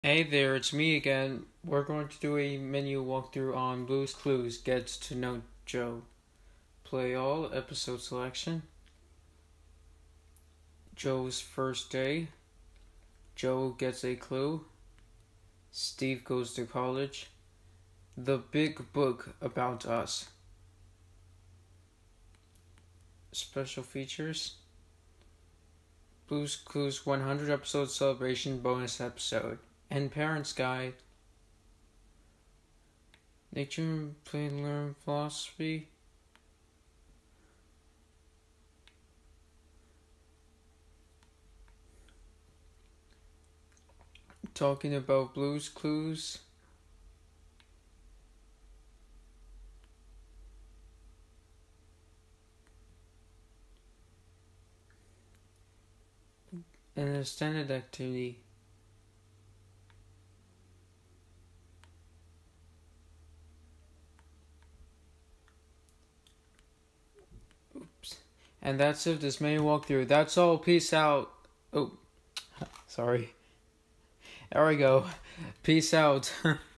Hey there, it's me again. We're going to do a menu walkthrough on Blue's Clues Gets to Know Joe. Play all, episode selection. Joe's first day. Joe gets a clue. Steve goes to college. The big book about us. Special features. Blue's Clues 100 episode celebration bonus episode. And Parents Guide. Nature, play, learn philosophy. Talking about Blue's Clues. And a standard activity. Oops. And that's it, this mini walkthrough. That's all, peace out. Oh, sorry. There we go. Peace out.